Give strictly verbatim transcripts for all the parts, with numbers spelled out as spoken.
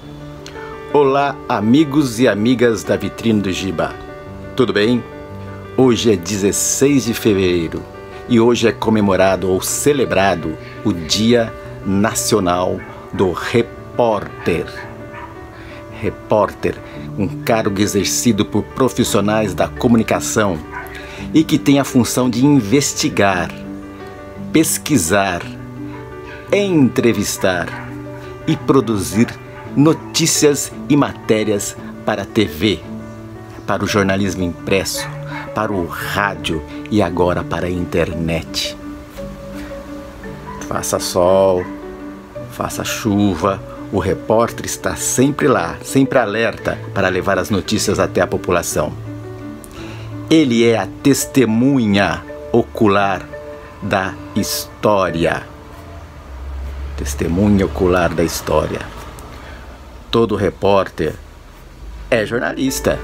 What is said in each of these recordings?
Olá, amigos e amigas da Vitrine do Giba. Tudo bem? Hoje é dezesseis de fevereiro e hoje é comemorado ou celebrado o Dia Nacional do Repórter. Repórter, um cargo exercido por profissionais da comunicação e que tem a função de investigar, pesquisar, entrevistar e produzir notícias e matérias para a T V, para o jornalismo impresso, para o rádio e agora para a internet. Faça sol, faça chuva, o repórter está sempre lá, sempre alerta para levar as notícias até a população. Ele é a testemunha ocular da história. Testemunha ocular da história. Todo repórter é jornalista,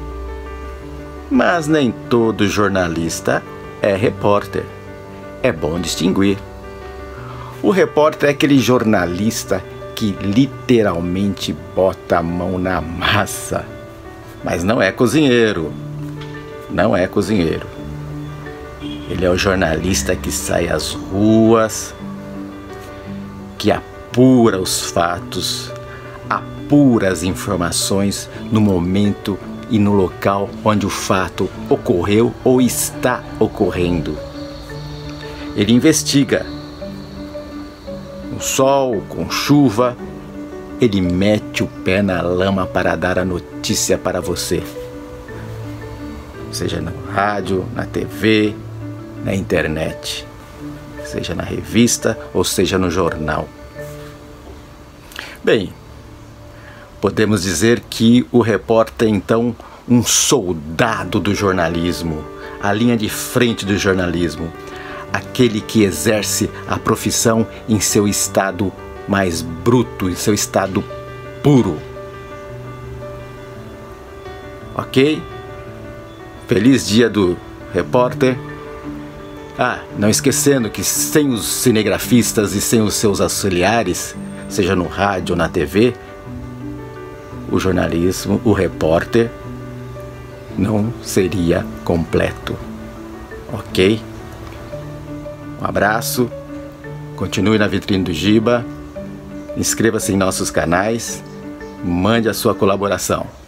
mas nem todo jornalista é repórter. É bom distinguir. O repórter é aquele jornalista que literalmente bota a mão na massa, mas não é cozinheiro. Não é cozinheiro. Ele é o jornalista que sai às ruas, que apura os fatos, apura as informações no momento e no local onde o fato ocorreu ou está ocorrendo. Ele investiga. Com sol, com chuva, ele mete o pé na lama para dar a notícia para você. Seja no rádio, na T V, na internet, seja na revista ou seja no jornal. Bem, podemos dizer que o repórter é então um soldado do jornalismo, a linha de frente do jornalismo, aquele que exerce a profissão em seu estado mais bruto, em seu estado puro. Ok? Feliz dia do repórter. Ah, não esquecendo que sem os cinegrafistas e sem os seus auxiliares, seja no rádio ou na T V, o jornalismo, o repórter, não seria completo. Ok? Um abraço, continue na Vitrine do Giba, inscreva-se em nossos canais, mande a sua colaboração.